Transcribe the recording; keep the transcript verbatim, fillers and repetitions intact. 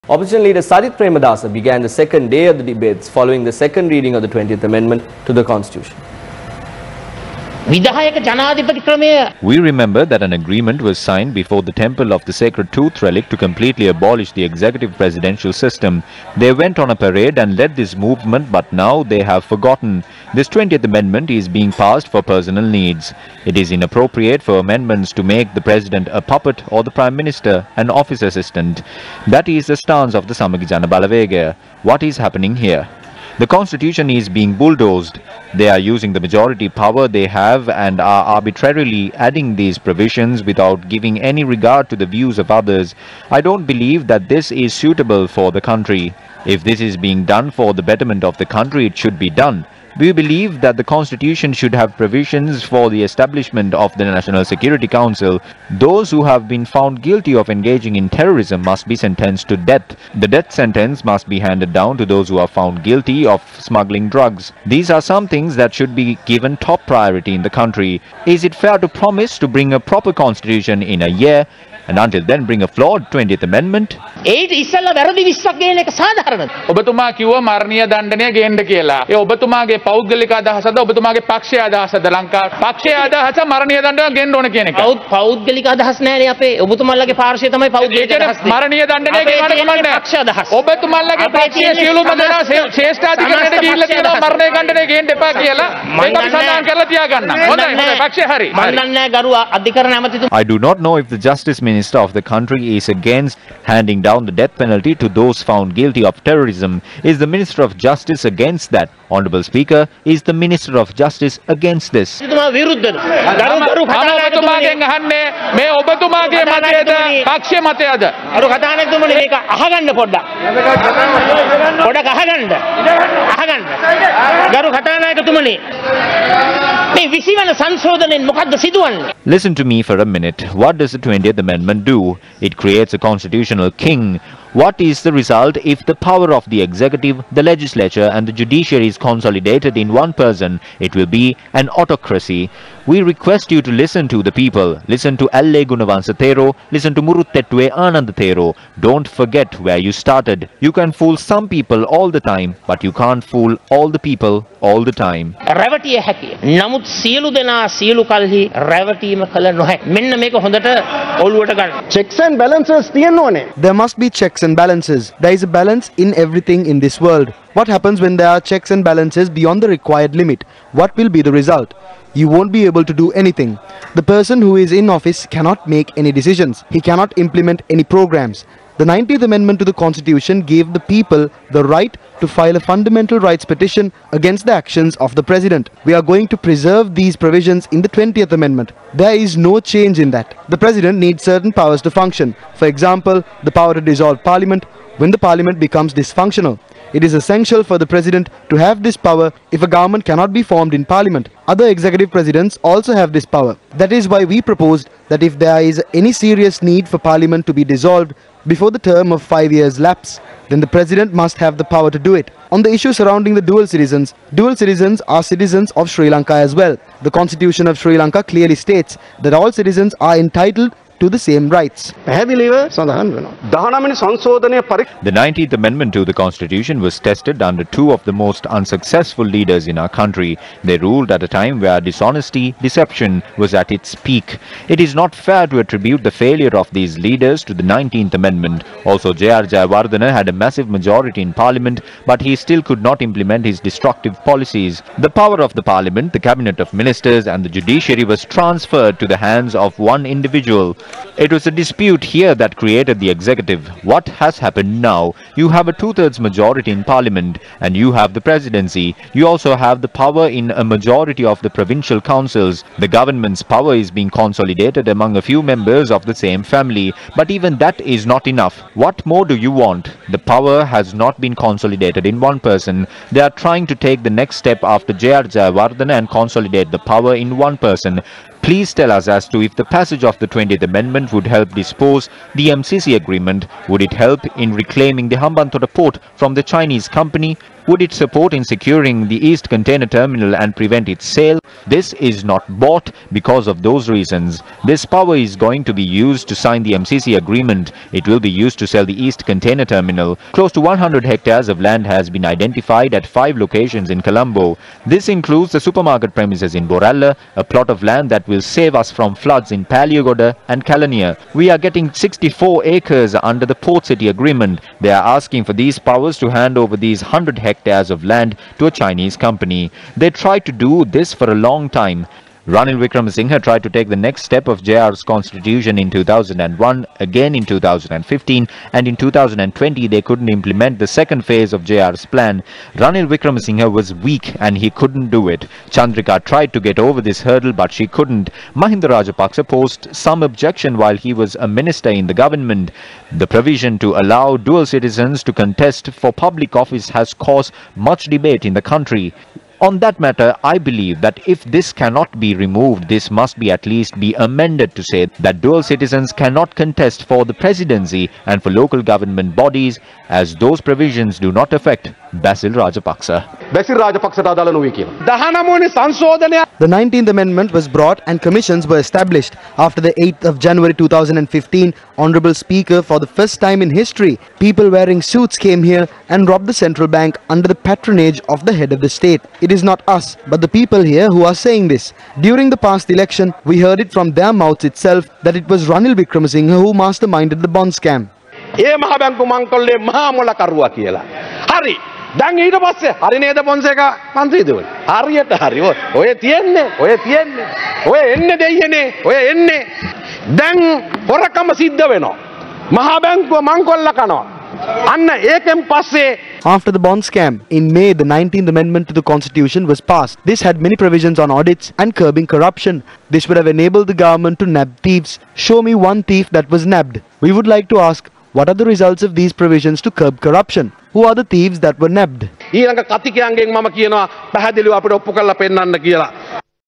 Opposition leader Sadith Premadasa began the second day of the debates following the second reading of the twentieth Amendment to the Constitution. We remember that an agreement was signed before the Temple of the Sacred Tooth Relic to completely abolish the executive presidential system. They went on a parade and led this movement, but now they have forgotten. This twentieth Amendment is being passed for personal needs. It is inappropriate for amendments to make the President a puppet or the Prime Minister an office assistant. That is the stance of the Samagi Jana Balawegaya. What is happening here? The Constitution is being bulldozed. They are using the majority power they have and are arbitrarily adding these provisions without giving any regard to the views of others. I don't believe that this is suitable for the country. If this is being done for the betterment of the country, it should be done. We believe that the Constitution should have provisions for the establishment of the National Security Council. Those who have been found guilty of engaging in terrorism must be sentenced to death. The death sentence must be handed down to those who are found guilty of smuggling drugs. These are some things that should be given top priority in the country. Is it fair to promise to bring a proper constitution in a year and until then bring a flawed twentieth Amendment? ඔබතුමා කිව්වා මරණීය දණ්ඩනය ගේන්න කියලා. ඒ ඔබතුමාගේ පෞද්ගලික අදහසද ඔබතුමාගේ පක්ෂයේ අදහසද ලංකා පක්ෂයේ අදහස මරණීය දණ්ඩනය ගේන්න ඕන කියන එක. පෞද්ගලික අදහස් නෑනේ අපේ ඔබතුමාලගේ පාර්ශ්වය තමයි පෞද්ගලික අදහස්. මරණීය දණ්ඩනය ගේන්න කමන්නේ. පක්ෂ අදහස්. ඔබතුමාලගේ පක්ෂයේ සියලුම දෙනා ශ්‍රේෂ්ඨාධිකරණයට ගිහිල්ලා තියෙනවා මරණීය දණ්ඩනය ගේන්න එපා කියලා. ඒක අපි සඳහන් කරලා තියාගන්න. හොඳයි හොඳයි පක්ෂය හරි. මම දන්නේ ගරු අධිකරණ ඇමතිතුමා. I do not know if the Justice Minister of the country is against handing down the death penalty to those found guilty of terrorism. Is the Minister of Justice against that? Honorable Speaker, is the Minister of Justice against this? ඔබතුමාගෙන් අහන්නේ මේ ඔබතුමාගේ මතයද පක්ෂ මතයද? අර කතානායකතුමනි මේක අහගන්න පොඩ්ඩක්. පොඩ්ඩක් අහගන්න. අහගන්න. ගරු කතානායකතුමනි මේ විසි වන සංශෝධනයෙන් මොකද්ද සිදුවන්නේ? Listen to me for a minute. What does the twentieth Amendment do? It creates a constitutional king. What is the result if the power of the executive, the legislature and the judiciary is consolidated in one person? It will be an autocracy. We request you to listen to the people. Listen to Alle Gunawansa Thero. Listen to Muruttettuwe Anand Thero. Don't forget where you started. You can fool some people all the time, but you can't fool all the people all the time. රැවටිය හැකියි. නමුත් සියලු දෙනා සියලු කල්හි රැවටීම කළ නොහැකි. මෙන්න මේක හොඳට ඔළුවට ගන්න. Checks and balances තියෙන්න ඕනේ. There must be checks and balances. There is a balance in everything in this world. What happens when there are checks and balances beyond the required limit? What will be the result? You won't be able to do anything. The person who is in office cannot make any decisions. He cannot implement any programs. The nineteenth Amendment to the Constitution gave the people the right to file a fundamental rights petition against the actions of the President. We are going to preserve these provisions in the twentieth Amendment. There is no change in that. The President needs certain powers to function. For example, the power to dissolve Parliament when the Parliament becomes dysfunctional. It is essential for the President to have this power if a government cannot be formed in Parliament. Other executive presidents also have this power. That is why we proposed that if there is any serious need for Parliament to be dissolved before the term of five years lapse, then the President must have the power to do it. On the issue surrounding the dual citizens, dual citizens are citizens of Sri Lanka as well. The Constitution of Sri Lanka clearly states that all citizens are entitled to the same rights. The nineteenth Amendment to the Constitution was tested under two of the most unsuccessful leaders in our country. They ruled at a time where dishonesty, deception was at its peak. It is not fair to attribute the failure of these leaders to the nineteenth Amendment. Also, J R Jayawardena had a massive majority in Parliament, but he still could not implement his destructive policies. The power of the Parliament, the Cabinet of Ministers and the judiciary was transferred to the hands of one individual. It was a dispute here that created the executive. What has happened now? You have a two-thirds majority in Parliament and you have the presidency. You also have the power in a majority of the provincial councils. The government's power is being consolidated among a few members of the same family. But even that is not enough. What more do you want? The power has not been consolidated in one person. They are trying to take the next step after J R Jayawardena and consolidate the power in one person. Please tell us as to if the passage of the twentieth Amendment would help dispose the M C C agreement. Would it help in reclaiming the Hambantota port from the Chinese company? Would it support in securing the East Container Terminal and prevent its sale? This is not bought because of those reasons. This power is going to be used to sign the M C C agreement. It will be used to sell the East Container Terminal. Close to one hundred hectares of land has been identified at five locations in Colombo. This includes the supermarket premises in Boralla, a plot of land that will save us from floods in Paliogoda and Kalania. We are getting sixty-four acres under the Port City Agreement. They are asking for these powers to hand over these one hundred hectares of land to a Chinese company. They tried to do this for a long time. Ranil Wickremesinghe tried to take the next step of J R's constitution in two thousand one, again in two thousand fifteen, and in two thousand twenty they couldn't implement the second phase of J R's plan. Ranil Wickremesinghe was weak and he couldn't do it. Chandrika tried to get over this hurdle but she couldn't. Mahinda Rajapaksa posed some objection while he was a minister in the government. The provision to allow dual citizens to contest for public office has caused much debate in the country. On that matter, I believe that if this cannot be removed, this must be at least be amended to say that dual citizens cannot contest for the presidency and for local government bodies, as those provisions do not affect Basil Rajapaksa. Basil Rajapaksa adala nowe kiyala. The nineteenth Amendment was brought and commissions were established. After the eighth of January two thousand fifteen, Honorable Speaker, for the first time in history, people wearing suits came here and robbed the central bank under the patronage of the head of the state. It is not us, but the people here who are saying this. During the past election, we heard it from their mouths itself that it was Ranil Wickremesinghe who masterminded the bond scam. ඒ මහ බැංකු මංකොල්ලේ මහා මොල කරුවා කියලා. හරි. දැන් ඊට පස්සේ හරි නේද පොන්සේකා මන්ත්‍රීතුමනි. හරියට හරි. ඔය තියන්නේ, ඔය තියන්නේ. ඔය එන්නේ දෙයියනේ, ඔය එන්නේ. දැන් හොරකම සිද්ධ වෙනවා. මහා බැංකුව මංකොල්ල කනවා. අන්න ඒකෙන් පස්සේ. After the bond scam, in May, the nineteenth Amendment to the Constitution was passed. This had many provisions on audits and curbing corruption. This would have enabled the government to nab thieves. Show me one thief that was nabbed. We would like to ask, what are the results of these provisions to curb corruption? Who are the thieves that were nabbed? ඊළඟ කතිකයන්ගෙන් මම කියනවා පැහැදිලිව අපිට ඔප්පු කරලා පෙන්නන්න කියලා.